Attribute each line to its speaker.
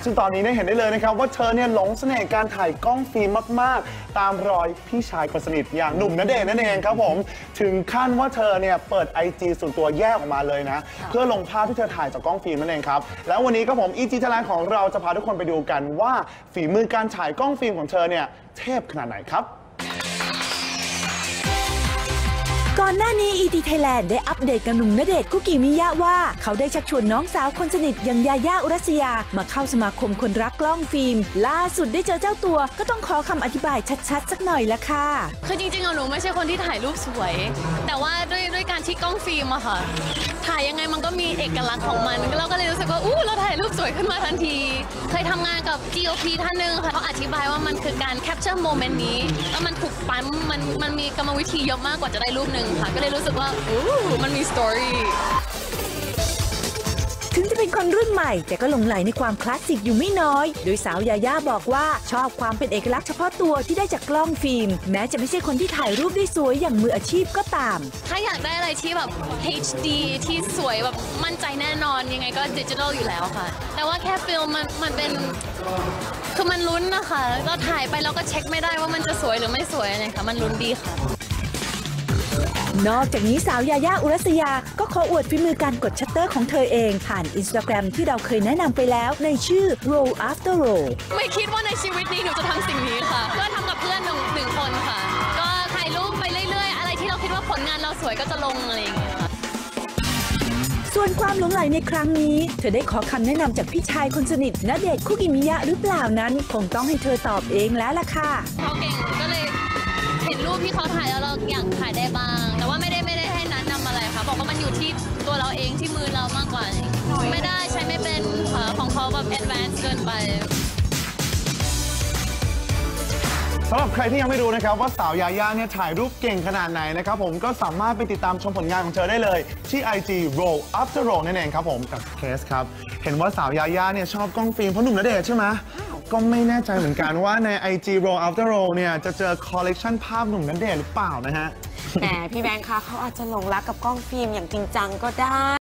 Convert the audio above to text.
Speaker 1: ซึ่งตอนนี้เนี่ยเห็นได้เลยนะครับว่าเธอเนี่ยหลงเสน่ห์การถ่ายกล้องฟิล์มมากๆตามรอยพี่ชายคนสนิทอย่างหนุ่มณเดชน์นั่นเองครับผมถึงขั้นว่าเธอเนี่ยเปิด IG ส่วนตัวแยกออกมาเลยนะเพื่อลงภาพที่เธอถ่ายจากกล้องฟิล์มนั่นเองครับแล้ววันนี้ครับผม EG Thailand ของเราจะพาทุกคนไปดูกันว่าฝีมือการถ่ายกล้องฟิล์มของเธอเนี่ยเทพขนาดไหนครับ
Speaker 2: ก่อนหน้านี้ ET Thailand ได้อัปเดตกับหนุ่มณเดชน์คุกิมิยะว่าเขาได้ชักชวนน้องสาวคนสนิทอย่างยาย่าอุรัสยามาเข้าสมาคมคนรักกล้องฟิล์มล่าสุดได้เจอเจ้าตัวก็ต้องขอคำอธิบายชัดๆสักหน่อยละค่ะ
Speaker 3: คือจริงๆหนูไม่ใช่คนที่ถ่ายรูปสวยแต่ว่าด้วยการที่กล้องฟิล์มอะค่ะถ่ายยังไงมันก็มีเอกลักษณ์ของมันเราก็เลยรู้สึกว่าเราถ่ายรูปสวยขึ้นมาทันทีเคยทำงานกับ GOP ท่านหนึ่งค่ะเขาอธิบายว่ามันคือการแคปเจอร์โมเมนต์นี้แล้วมันถูกปั๊มมันมีกรรมวิธีเยอะมากกว่าจะได้รูปหนึ่งค่ะก็เลยรู้สึกว่ามันมีสตอรี่
Speaker 2: ถึงจะเป็นคนรุ่นใหม่แต่ก็หลงใหลในความคลาสสิกอยู่ไม่น้อยโดยสาวยาย่าบอกว่าชอบความเป็นเอกลักษณ์เฉพาะตัวที่ได้จากกล้องฟิล์มแม้จะไม่ใช่คนที่ถ่ายรูปได้สวยอย่างมืออาชีพก็ตาม
Speaker 3: ถ้าอยากได้อะไรที่แบบ HD ที่สวยแบบมั่นใจแน่นอนยังไงก็ดิจิทัลอยู่แล้วค่ะแต่ว่าแค่ฟิล์มมันเป็นคือมันลุ้นนะคะเราถ่ายไปเราก็เช็คไม่ได้ว่ามันจะสวยหรือไม่สวยนะคะมันลุ้นดีค่ะ
Speaker 2: นอกจากนี้สาวยาย่าอุรัสยาก็ขออวดฝีมือการกดชัตเตอร์ของเธอเองผ่าน Instagram ที่เราเคยแนะนำไปแล้วในชื่อ Roll After Roll
Speaker 3: ไม่คิดว่าในชีวิตนี้หนูจะทำสิ่งนี้ค่ะก็ทำกับเพื่อนหนึ่งคนค่ะก็ถ่ายรูปไปเรื่อยๆอะไรที่เราคิดว่าผลงานเราสวยก็จะลงอะไรอย่างเงี้ยค่ะ
Speaker 2: ส่วนความหลงใหลในครั้งนี้เธอได้ขอคำแนะนำจากพี่ชายคนสนิทณเดชน์คุกิมิยะหรือเปล่านั้นคงต้องให้เธอตอบเองแล้วล่ะค่ะ
Speaker 3: เขาเก่งก็เลยเห็นรูปที่เขาถ่ายแล้วเราอยากถ่ายได้บ้างแต่ว่าไม่ได้ให้แนะนำอะไรค่ะบอกว่ามันอยู่ที่ตัวเราเองที่มือเรามากกว่าไม่ได้ใช้ไม่เป็นของเขาแบบแอดวานซ์เกินไป
Speaker 1: สำหรับใครที่ยังไม่รู้นะครับว่าสาวยาย่าเนี่ยถ่ายรูปเก่งขนาดไหนนะครับผมก็สามารถไปติดตามชมผลงานของเธอได้เลยที่ IG Roll After Roll นั่นเองครับผมกับเคสครับเห็นว่าสาวยาย่าเนี่ยชอบกล้องฟิล์มเพราะหนุ่มณเดชน์ใช่ไหมก็ไม่แน่ใจเหมือนกันว่าใน IG Roll After Roll เนี่ยจะเจอคอลเลกชันภาพหนุ่มณเดชน์หรือเปล่านะฮะ
Speaker 4: แหมพี่แบงค์คะเขาอาจจะหลงรักกับกล้องฟิล์มอย่างจริงจังก็ได้